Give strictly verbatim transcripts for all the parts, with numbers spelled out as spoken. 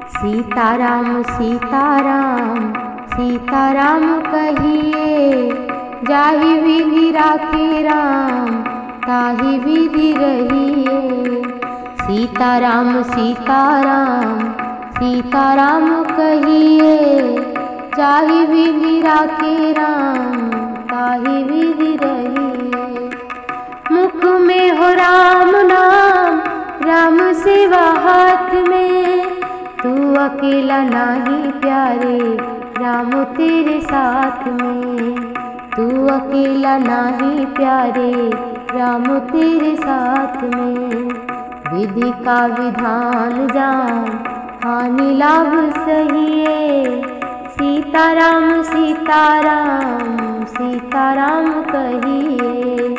सीताराम सीताराम सीताराम कहिए, जाहि विधि राखे राम ताहि विधि रहिए। सीताराम सीताराम सीताराम कहिए, जाहि विधि राखे राम ताहि विधि रहिए। मुख में हो राम नाम, राम सेवा हाथ में, तू अकेला नाही प्यारे राम तेरे साथ में। तू अकेला नाही प्यारे राम तेरे साथ में। विधि का विधान जान हानि लाभ सहिए। सीताराम सीताराम सीताराम कहिए।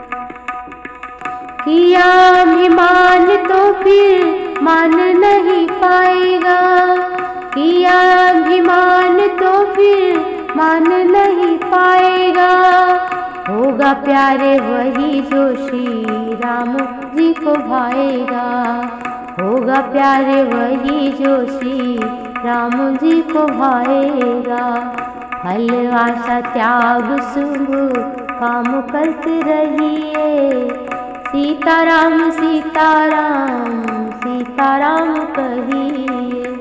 किया अभिमान तो फिर मान नहीं पाएगा। किया अभिमान तो फिर मान नहीं पाएगा। होगा प्यारे वही जो श्री राम जी को भाएगा। होगा प्यारे वही जो श्री राम जी को भाएगा। फल आशा त्याग शुभ काम करते रहिए। सीताराम सीताराम सीताराम कहिए।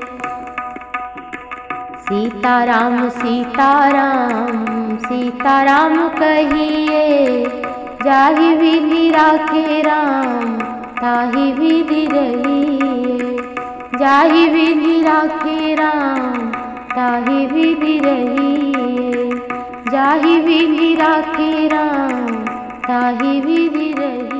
सीताराम सीताराम सीताराम कहिए, जाहि विधि राखे राम ताहि विधि रहिए। जाहि विधि राखे राम ताहि विधि रहिए। जाहि विधि राखे राम ताहि विधि रहिए।